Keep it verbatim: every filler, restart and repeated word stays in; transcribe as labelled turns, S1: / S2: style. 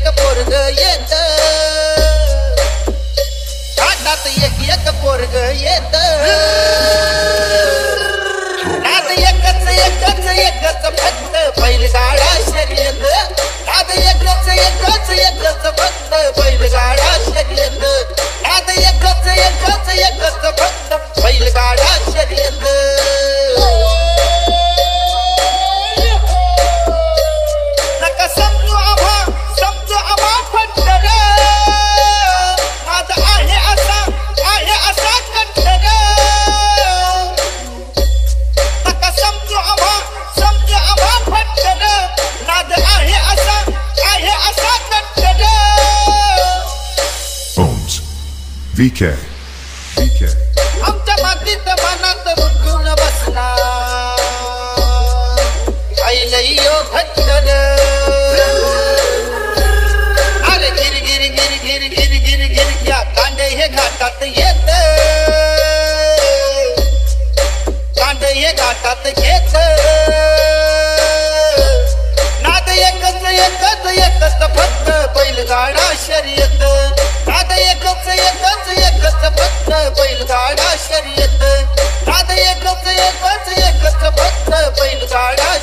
S1: पोरग येत, घाटात एक एक पोरग येत, नाद एकच एकच एकच फक्त बैलगाडा शर्यत, नाद एकच एकच एकच फक्त बैलगाडा शर्यत, नाद एकच एकच एकच फक्त बैलगाडा शर्यत. नका समजू आम्हा समजू आम्हा फट्टर, नाद आहे असा आहे असा कट्टर. नका समजू आम्हा समजू आम्हा फट्टर, नाद आहे असा आहे असा कट्टर.
S2: Bones V K V K
S1: आमच्या मातीत मनात रुजून बसला आईलयो भट्टर. अरे गिर गिर गिर गिर गिर गिर गिर क्या कांडे हे घाटात येत, कांडे हे घाटात घेत, नाद एकच एकच एकच फक्त बैलगाडा शर्यत, नाद एकच एकच एकच फक्त बैलगाडा शर्यत, नाद एकच एकच एकच फक्त बैलगाडा